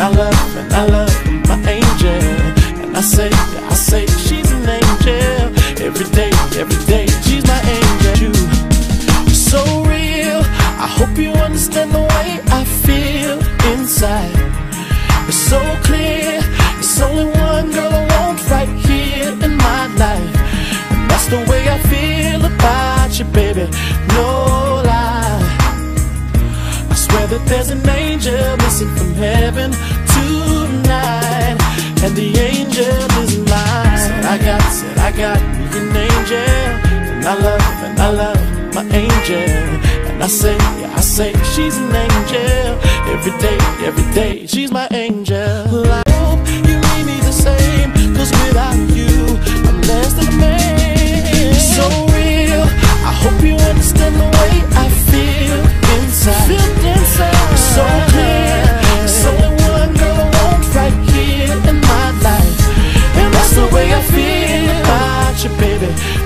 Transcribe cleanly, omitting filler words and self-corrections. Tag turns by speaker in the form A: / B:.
A: I love my angel. And I say she's an angel. Every day, she's my angel. You're so real, I hope you understand the way I feel inside. It's so clear, there's only one girl I want right here in my life. And that's the way I feel about you, baby, no lie. I swear that there's an angel missing from heaven tonight, and the angel is mine. Said I got me an angel, and I love my angel. And I say she's an angel. Every day, she's my angel. Well, I hope you need me the same, 'cause without you, I'm less than a man. You're so real, I hope you understand the way I feel inside. It's so clear, there's only one girl I want right here in my life. And that's the way I feel about you, baby.